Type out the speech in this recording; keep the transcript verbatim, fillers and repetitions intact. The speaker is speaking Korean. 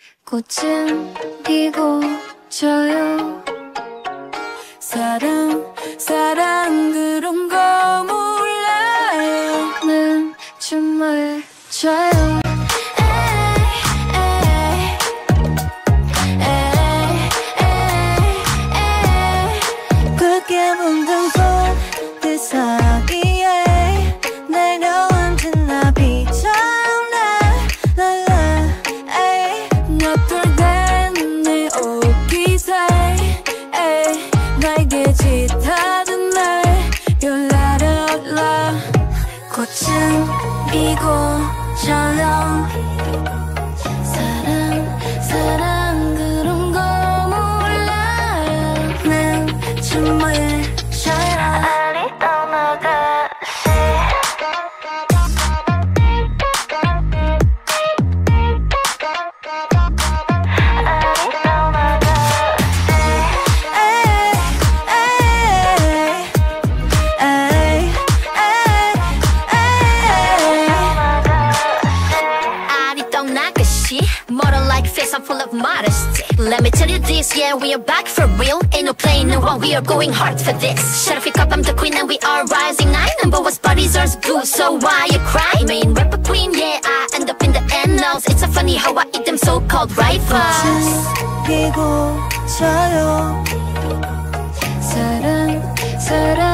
꽃은 피고 져요. 사랑 사랑 그런 거 몰라요. 난 춤을 춰요. 붉게 묻은 꽃들 사이에 내려앉은 나비처럼 라라라 너풀된 내 옷깃 사이 나에게 짙어진 날 요라라라 꽃은 피고 져요. 사랑 사랑 그런 거 몰라요. 난 춤을 춰요. 아리따운 아가씨 아리따운 아가씨 아리따운 아가씨 Model like face, I'm full of modesty. Let me tell you this, yeah, we are back for real. Ain't no playing no one, we are going hard for this. Shut up, pick up, I'm the queen and we are rising nine. Number one spot is ours, boo, so why you cry? Main rapper queen, yeah, I end up in the annals. It's so funny how I eat them so-called rivals. 꽃은 피고 져요. 사랑 사랑